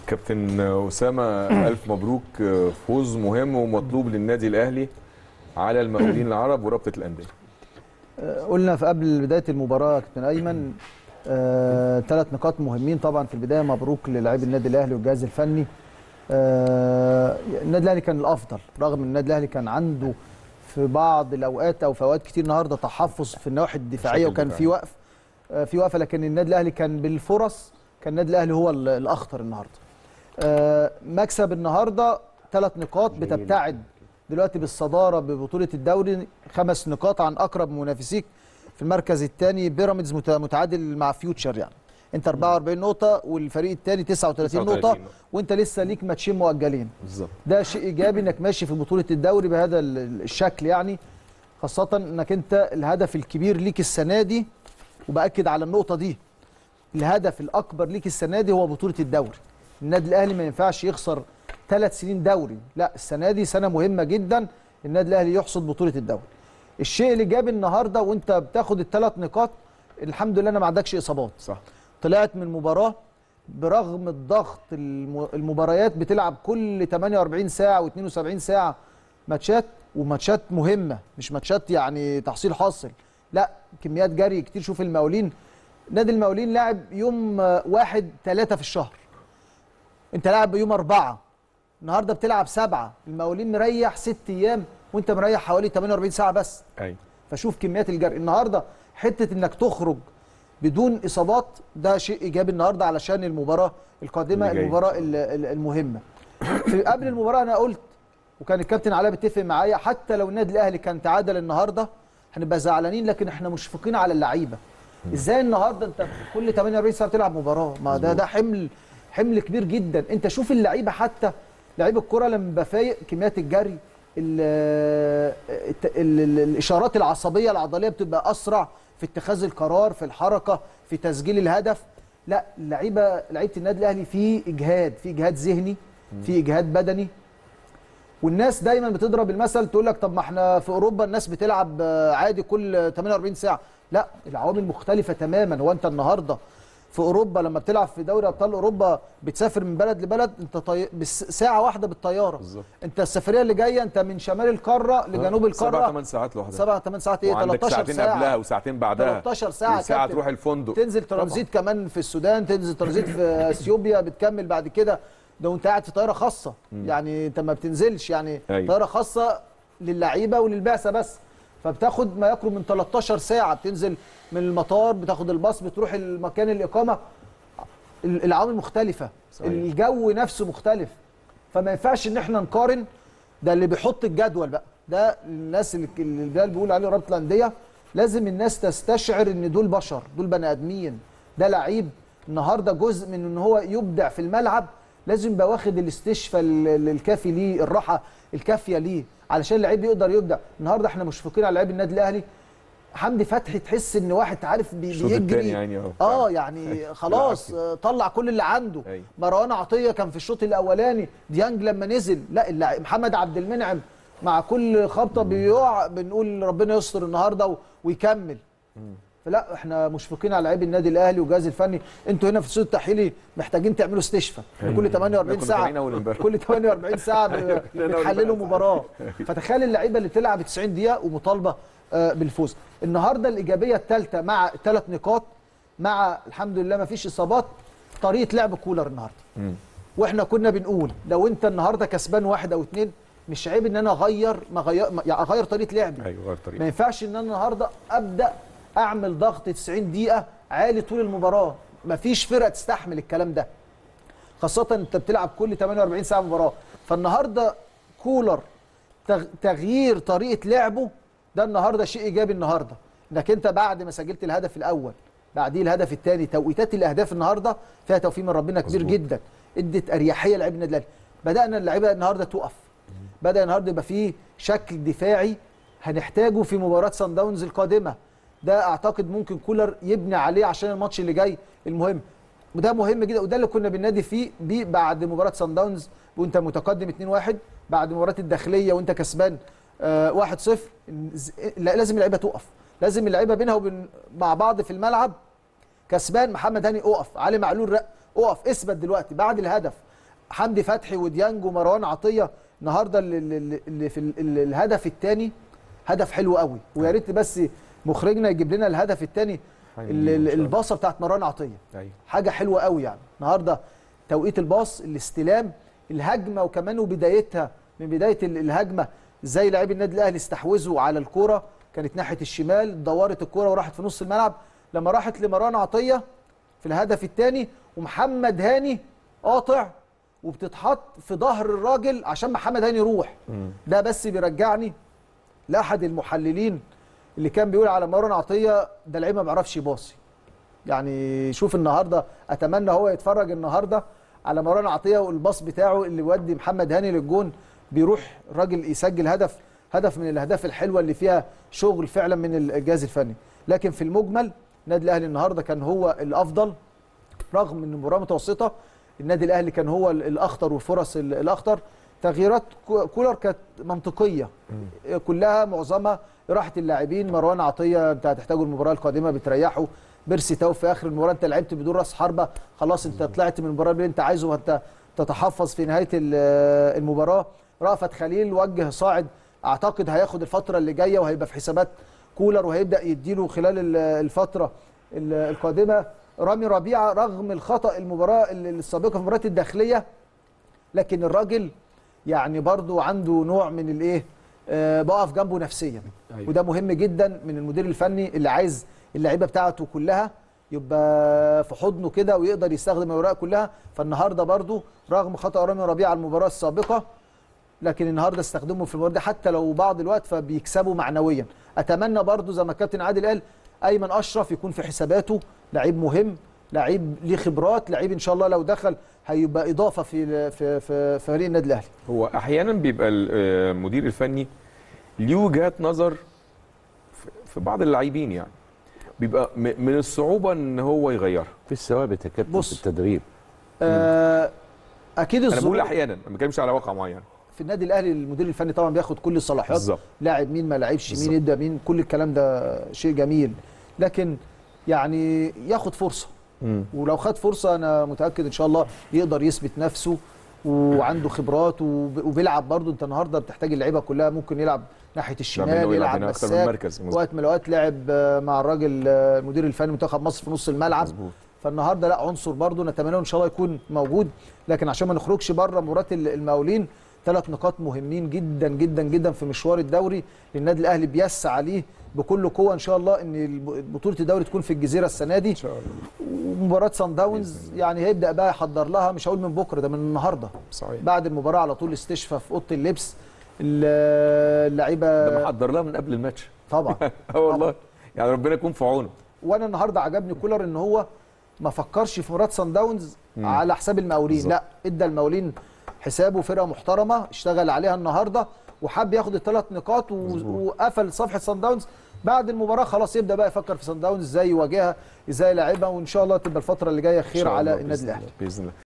كابتن أسامة، ألف مبروك، فوز مهم ومطلوب للنادي الأهلي على المقاولين العرب ورابطة الأندية. قلنا في قبل بداية المباراة يا كابتن أيمن 3 نقاط مهمين طبعا في البداية. مبروك للاعبي النادي الأهلي والجهاز الفني. النادي الأهلي كان الأفضل، رغم ان النادي الأهلي كان عنده في بعض الأوقات أو في أوقات كتير النهارده تحفظ في النواحي الدفاعية وكان في وقفة، لكن النادي الأهلي كان بالفرص، كان النادي الأهلي هو الأخطر النهارده. مكسب النهارده 3 نقاط، بتبتعد دلوقتي بالصداره ببطوله الدوري 5 نقاط عن اقرب منافسيك في المركز الثاني بيراميدز، متعادل مع فيوتشر. يعني انت 44 نقطه والفريق الثاني 39 نقطه، وانت لسه ليك ماتشين مؤجلين بالظبط. ده شيء ايجابي انك ماشي في بطوله الدوري بهذا الشكل، يعني خاصه انك انت الهدف الكبير ليك السنه دي، وباكد على النقطه دي، الهدف الاكبر ليك السنه دي هو بطوله الدوري. النادي الاهلي ما ينفعش يخسر 3 سنين دوري، لا السنه دي سنه مهمه جدا النادي الاهلي يحصد بطوله الدوري. الشيء اللي جاب النهارده وانت بتاخد ال3 نقاط، الحمد لله انا ما عندكش اصابات. صح. طلعت من مباراه برغم الضغط، المباريات بتلعب كل 48 ساعه و72 ساعه ماتشات، وماتشات مهمه، مش ماتشات يعني تحصيل حاصل، لا كميات جري كتير. شوف المقاولين، نادي المقاولين لاعب يوم 1/3 في الشهر، انت لاعب يوم 4، النهارده بتلعب 7، المقاولين مريح 6 ايام وانت مريح حوالي 48 ساعه بس. ايوه. فشوف كميات الجري النهارده، حته انك تخرج بدون اصابات ده شيء ايجابي النهارده علشان المباراه القادمه، المباراه المهمه. في قبل المباراه انا قلت، وكان الكابتن علاء بيتفق معايا، حتى لو النادي الاهلي كان تعادل النهارده هنبقى زعلانين، لكن احنا مشفقين على اللعيبه. ازاي النهارده انت كل 48 ساعه بتلعب مباراه؟ ما ده حمل كبير جدا. انت شوف اللعيبه، حتى لعيب الكره لما بيبقى فايق، كميات الجري، الاشارات العصبيه العضليه بتبقى اسرع في اتخاذ القرار، في الحركه، في تسجيل الهدف. لا لعيبه النادي الاهلي في اجهاد ذهني، في اجهاد بدني. والناس دايما بتضرب المثل تقول لك طب ما احنا في اوروبا الناس بتلعب عادي كل 48 ساعه. لا العوامل مختلفه تماما. هو انت النهارده في اوروبا لما بتلعب في دوري ابطال اوروبا بتسافر من بلد لبلد، انت ساعه واحده بالطياره بالزبط. انت السفريه اللي جايه انت من شمال القاره لجنوب القاره 7-8 ساعات لوحدها. 7-8 ساعات ايه؟ 13 ساعتين قبلها وساعتين بعدها، 13 ساعه ساعه تروح الفندق، تنزل ترانزيت كمان في السودان، تنزل ترانزيت في اثيوبيا، بتكمل بعد كده ده وانت قاعد في طياره خاصه. يعني انت ما بتنزلش، يعني طياره خاصه للعيبه وللبعثه بس، فبتاخد ما يقرب من 13 ساعه. بتنزل من المطار، بتاخد الباص، بتروح المكان الاقامه. العوامل مختلفه، صحيح. الجو نفسه مختلف، فما ينفعش ان احنا نقارن. ده اللي بيحط الجدول بقى، ده الناس اللي بيقول عليه رابطه الانديه، لازم الناس تستشعر ان دول بشر، دول بني ادمين. ده لعيب النهارده جزء من ان هو يبدع في الملعب، لازم يبقى واخد الاستشفاء الكافي ليه، الراحه الكافيه ليه، علشان اللعيب يقدر يبدع. النهارده احنا مشفقين على لعيب النادي الاهلي. حمدي فتحي تحس ان واحد عارف بيجري، يعني خلاص طلع كل اللي عنده. مروان عطيه كان في الشوط الاولاني، ديانج لما نزل، لا محمد عبد المنعم مع كل خبطه بيقع بنقول ربنا يستر النهارده ويكمل. فلا احنا مشفقين على لعيب النادي الاهلي والجهاز الفني. انتوا هنا في الصوت التحليلي محتاجين تعملوا استشفاء كل 48 ساعه، كل 48 ساعه بتحللوا مباراه. فتخيل اللعيبه اللي بتلعب 90 دقيقه ومطالبه بالفوز. النهارده الايجابيه الثالثه مع 3 نقاط، مع الحمد لله ما فيش اصابات، طريقه لعب كولر النهارده. واحنا كنا بنقول لو انت النهارده كسبان 1 أو 2 مش عيب ان انا اغير طريقه لعبي. ايوه ما ينفعش ان انا النهارده ابدا اعمل ضغط 90 دقيقه عالي طول المباراه. مفيش فرقه تستحمل الكلام ده، خاصه انت بتلعب كل 48 ساعه مباراه. فالنهارده كولر تغيير طريقه لعبه ده النهارده شيء ايجابي. النهارده انك انت بعد ما سجلت الهدف الاول، بعديه الهدف الثاني، توقيتات الاهداف النهارده فيها توفيق من ربنا كبير جدا، ادت اريحيه لعيبه النادي الاهلي. بدانا اللعيبه النهارده تقف، بدا النهارده يبقى فيه شكل دفاعي هنحتاجه في مباراه صن داونز القادمه. ده اعتقد ممكن كولر يبني عليه عشان الماتش اللي جاي المهم، وده مهم جدا. وده اللي كنا بننادي فيه بعد مباراه صن داونز وانت متقدم 2-1، بعد مباراه الداخليه وانت كسبان 1-0. لازم اللعيبه تقف، لازم اللعيبه بينها وبين مع بعض في الملعب. كسبان محمد هاني اقف، علي معلول اقف، اثبت دلوقتي بعد الهدف. حمدي فتحي وديانج ومروان عطيه النهارده اللي في الهدف الثاني هدف حلو قوي، ويا ريت بس مخرجنا يجيب لنا الهدف الثاني الباصه بتاعت مروان عطيه. حاجه حلوه قوي يعني النهارده، توقيت الباص، الاستلام، الهجمه، وكمان وبدايتها من بدايه الهجمه ازاي لاعبي النادي الاهلي استحوذوا على الكوره، كانت ناحيه الشمال، دورت الكوره وراحت في نص الملعب لما راحت لمروان عطيه في الهدف الثاني، ومحمد هاني قاطع وبتتحط في ظهر الراجل عشان محمد هاني يروح. ده بس بيرجعني لاحد المحللين اللي كان بيقول على مروان عطيه ده لعيب ما بيعرفش يباصي. يعني شوف النهارده، اتمنى هو يتفرج النهارده على مروان عطيه والباص بتاعه اللي يودي محمد هاني للجون، بيروح الراجل يسجل هدف من الاهداف الحلوه اللي فيها شغل فعلا من الجهاز الفني. لكن في المجمل النادي الاهلي النهارده كان هو الافضل، رغم ان المباراه متوسطه النادي الاهلي كان هو الاخطر والفرص الاخطر. تغييرات كولر كانت منطقيه كلها، معظمها راحه اللاعبين. مروان عطيه انت هتحتاجه المباراه القادمه بتريحه، بيرسي تاو في اخر المباراه انت لعبت بدون راس حربه، خلاص انت طلعت من المباراه اللي انت عايزه وانت تتحفظ في نهايه المباراه. رأفت خليل وجه صاعد، اعتقد هياخد الفتره اللي جايه وهيبقى في حسابات كولر وهيبدا يديله خلال الفتره القادمه. رامي ربيعه رغم الخطا المباراه السابقه في مباراه الداخليه، لكن الراجل يعني برضو عنده نوع من الايه، بقف جنبه نفسيا. وده مهم جدا من المدير الفني اللي عايز اللعيبه بتاعته كلها يبقى في حضنه كده ويقدر يستخدم الاوراق كلها. فالنهارده برضو رغم خطا رامي ربيعه المباراه السابقه، لكن النهارده استخدمه في المباراه دي حتى لو بعض الوقت فبيكسبوا معنويا. اتمنى برضو زي ما الكابتن عادل قال ايمن اشرف يكون في حساباته، لعيب مهم، لعيب ليه خبرات، لعيب ان شاء الله لو دخل هيبقى اضافه في فريق النادي الاهلي. هو احيانا بيبقى المدير الفني ليه وجهات نظر في بعض اللاعبين، يعني بيبقى من الصعوبه ان هو يغيرها في الثوابت يا كابتن في التدريب. اكيد انا بقول احيانا، ما بتكلمش على واقع معين. في النادي الاهلي المدير الفني طبعا بياخد كل الصلاحيات، لاعب مين ما لعبش، مين يبدا مين، كل الكلام ده شيء جميل، لكن يعني ياخد فرصه. ولو خد فرصه انا متاكد ان شاء الله يقدر يثبت نفسه وعنده خبرات وبيلعب برضه. انت النهارده بتحتاج اللعيبه كلها، ممكن يلعب ناحيه الشمال، يلعب مساك، وقت من الاوقات لعب مع الراجل المدير الفني منتخب مصر في نص الملعب. مزبوط. فالنهارده لا عنصر برضه نتمنى ان شاء الله يكون موجود. لكن عشان ما نخرجش بره مباراه المقاولين، 3 نقاط مهمين جدا جدا جدا في مشوار الدوري للنادي الاهلي، بيسعى عليه بكل قوه ان شاء الله ان بطوله الدوري تكون في الجزيره السنه دي ان شاء الله. ومباراه صن داونز يعني هيبدا بقى يحضر لها، مش هقول من بكره، ده من النهارده صحيح. بعد المباراه على طول استشفاء في اوضه اللبس اللعيبه، ده محضر لها من قبل الماتش طبعا. والله يعني ربنا يكون في عونه. وانا النهارده عجبني كولر ان هو ما فكرش في مباراه صن داونز على حساب المقاولين، لا ادى المقاولين حسابه، فرقه محترمه اشتغل عليها النهارده وحب ياخد ال3 نقاط وقفل صفحه صن داونز. بعد المباراه خلاص يبدا بقى يفكر في صن داونز ازاي يواجهها، ازاي يلاعبها، وان شاء الله تبقى الفتره اللي جايه خير على النادي الاهلي باذن الله.